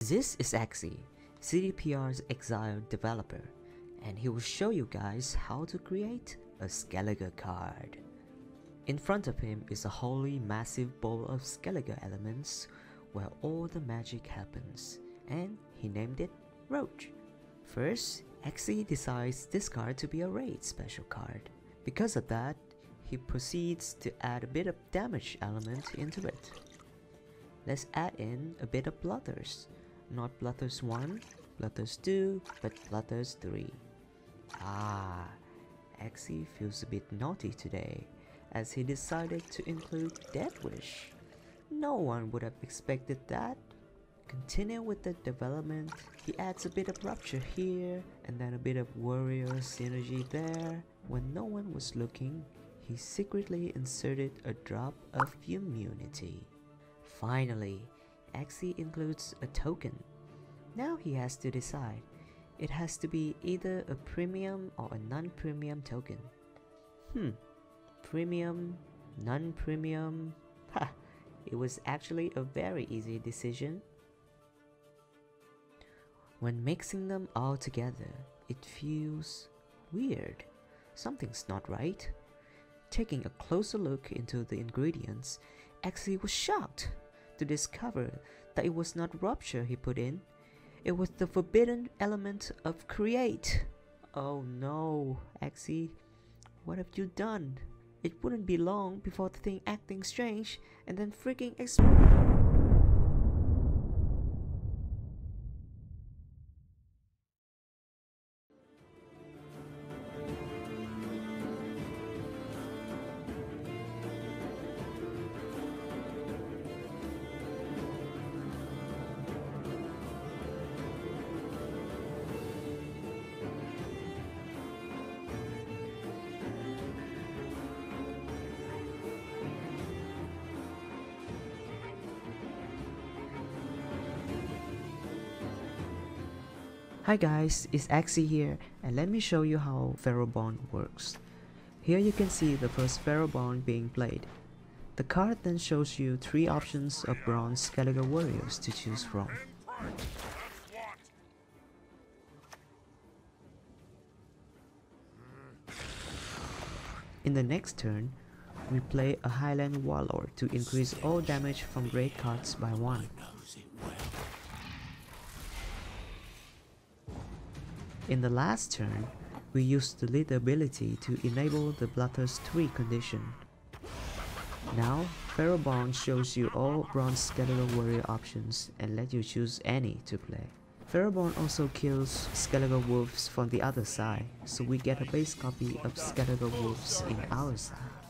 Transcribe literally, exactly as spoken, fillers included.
This is Axie, C D P R's exiled developer, and he will show you guys how to create a Skellige card. In front of him is a wholly massive bowl of Skellige elements where all the magic happens, and he named it Roach. First, Axie decides this card to be a raid special card. Because of that, he proceeds to add a bit of damage element into it. Let's add in a bit of Bloodthirst. Not Bloodthirst one, Bloodthirst two, but Bloodthirst three. Ah, Axie feels a bit naughty today, as he decided to include Death Wish. No one would have expected that. Continue with the development, he adds a bit of Rupture here, and then a bit of Warrior synergy there. When no one was looking, he secretly inserted a drop of Immunity. Finally, Axie includes a token. Now he has to decide. It has to be either a premium or a non-premium token. Hmm, premium, non-premium, ha, it was actually a very easy decision. When mixing them all together, it feels weird. Something's not right. Taking a closer look into the ingredients, Axie was shocked to discover that it was not Rupture he put in, it was the forbidden element of Create. Oh no, Axie, what have you done? It wouldn't be long before the thing acting strange and then freaking explode. Hi guys, it's Axie here, and let me show you how Pharaoh Bond works. Here you can see the first Pharaoh Bond being played. The card then shows you three options of bronze Skellige warriors to choose from. In the next turn, we play a Highland Warlord to increase all damage from raid cards by one. In the last turn, we use the lead ability to enable the Bloodthirst three condition. Now, Pharaoh Bond shows you all bronze Skellige warrior options and let you choose any to play. Pharaoh Bond also kills Skellige wolves from the other side, so we get a base copy of Skellige wolves in our side.